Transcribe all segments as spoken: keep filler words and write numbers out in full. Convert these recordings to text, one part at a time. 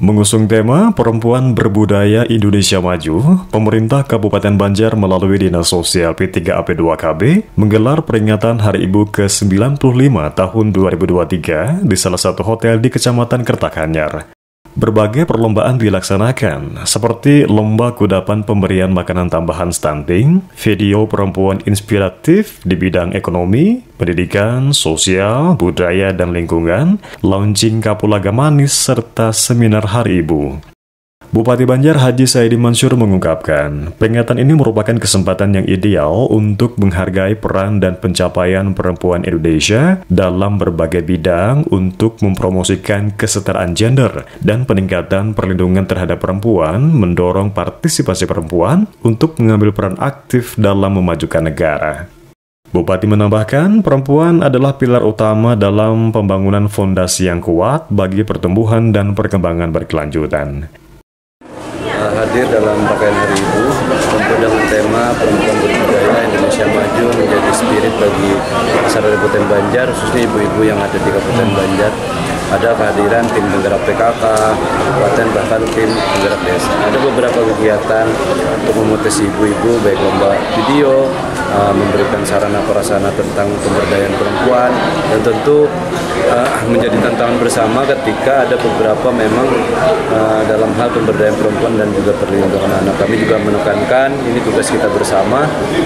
Mengusung tema Perempuan Berbudaya Indonesia Maju, pemerintah Kabupaten Banjar melalui Dinas Sosial P tiga A P dua K B menggelar peringatan Hari Ibu ke sembilan puluh lima tahun dua ribu dua puluh tiga di salah satu hotel di Kecamatan Kertakanyar. Berbagai perlombaan dilaksanakan, seperti lomba kudapan pemberian makanan tambahan stunting, video perempuan inspiratif di bidang ekonomi, pendidikan, sosial, budaya, dan lingkungan, launching kapulaga manis, serta seminar Hari Ibu. Bupati Banjar Haji Saidi Mansur mengungkapkan, peringatan ini merupakan kesempatan yang ideal untuk menghargai peran dan pencapaian perempuan Indonesia dalam berbagai bidang untuk mempromosikan kesetaraan gender dan peningkatan perlindungan terhadap perempuan, mendorong partisipasi perempuan untuk mengambil peran aktif dalam memajukan negara. Bupati menambahkan, perempuan adalah pilar utama dalam pembangunan fondasi yang kuat bagi pertumbuhan dan perkembangan berkelanjutan. Hadir dalam rangkaian Hari Ibu tentu dengan tema Perempuan Berbudaya Indonesia Maju menjadi spirit bagi masyarakat Kabupaten Banjar, khususnya ibu-ibu yang ada di Kabupaten Banjar. Ada kehadiran tim penggerak P K K, kabupaten, bahkan tim penggerak desa. Ada beberapa kegiatan untuk memotivasi ibu-ibu, baik lomba video, uh, memberikan sarana prasarana tentang pemberdayaan perempuan, dan tentu uh, menjadi tantangan bersama ketika ada beberapa memang uh, dalam hal pemberdayaan perempuan dan juga perlindungan anak. Kami juga menekankan ini tugas kita bersama.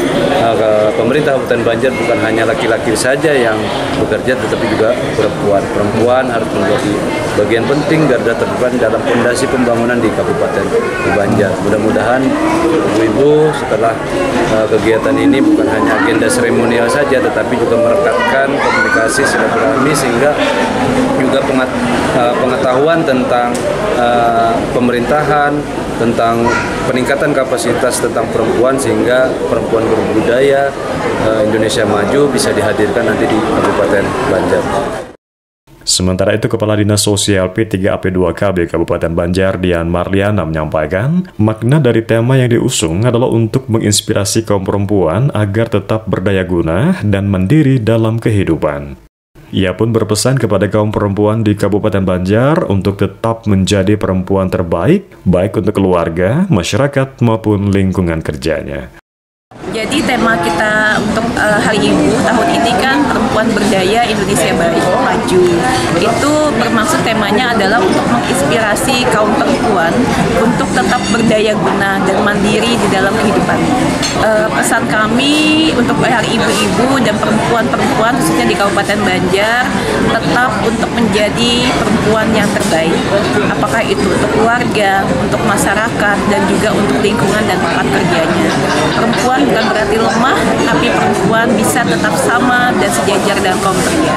Uh, pemerintah Kabupaten Banjar bukan hanya laki-laki saja yang bekerja, tetapi juga perempuan. Perempuan harus menjadi bagian penting garda terdepan dalam fondasi pembangunan di Kabupaten Banjar. Mudah-mudahan ibu-ibu setelah uh, kegiatan ini bukan hanya agenda seremonial saja, tetapi juga merekatkan komunikasi silaturahmi sehingga juga pengat, uh, pengetahuan tentang uh, pemerintahan, tentang peningkatan kapasitas tentang perempuan, sehingga perempuan berbudaya uh, Indonesia Maju bisa dihadirkan nanti di Kabupaten Banjar. Sementara itu, Kepala Dinas Sosial P tiga A P dua K B Kabupaten Banjar, Dian Marliana, menyampaikan, makna dari tema yang diusung adalah untuk menginspirasi kaum perempuan agar tetap berdaya guna dan mandiri dalam kehidupan. Ia pun berpesan kepada kaum perempuan di Kabupaten Banjar untuk tetap menjadi perempuan terbaik, baik untuk keluarga, masyarakat, maupun lingkungan kerjanya. Jadi tema kita untuk uh, Hari Ibu tahun ini kan Perempuan Berdaya Indonesia Maju. Itu bermaksud temanya adalah untuk menginspirasi kaum perempuan untuk tetap berdaya guna dan mandiri di dalam kehidupan. Uh, pesan kami untuk Hari Ibu-ibu dan perempuan-perempuan khususnya di Kabupaten Banjar tetap untuk menjadi perempuan yang terbaik. Apakah itu untuk keluarga, untuk masyarakat, dan juga untuk lingkungan dan tempat kerjanya. Perempuan bukan berarti lemah, tapi perempuan bisa tetap sama dan sejajar dalam kaum kerja.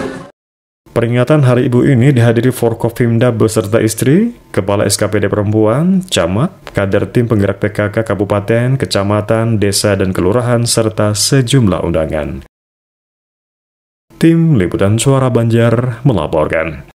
Peringatan Hari Ibu ini dihadiri Forkopimda beserta istri, Kepala S K P D Perempuan, Camat, kader tim penggerak P K K Kabupaten, Kecamatan, Desa, dan Kelurahan, serta sejumlah undangan. Tim Liputan Suara Banjar melaporkan.